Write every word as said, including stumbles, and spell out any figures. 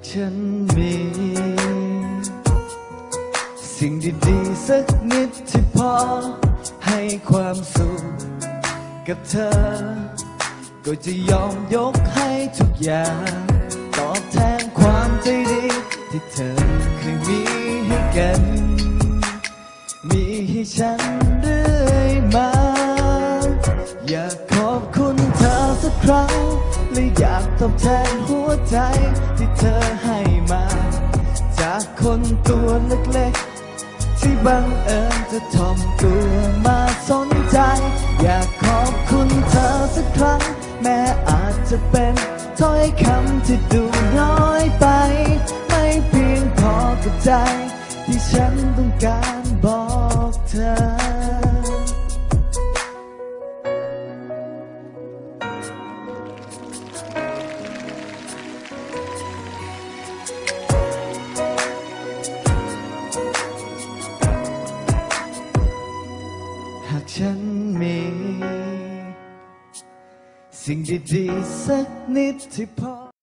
ฉันมีสิ่งดีๆสักนิดที่พอให้ความสุขกับเธอก็จะยอมยกให้ทุกอย่างตอบแทนความใจดีที่เธอเคยมีให้กันมีให้ฉันเรื่อยมาอยากขอบคุณเธอสักครั้งและอยากตอบแทนหัวใจที่เธอให้มาจากคนตัวเล็กๆที่บังเอิญจะถ่อมตัวมาสนใจอยากขอบคุณเธอสักครั้งแม้อาจจะเป็นถ้อยคำที่ดูน้อยไปไม่เพียงพอกับใจที่ฉันต้องการบอกเธอหากฉันมีสิ่งดีๆสักนิดที่พอ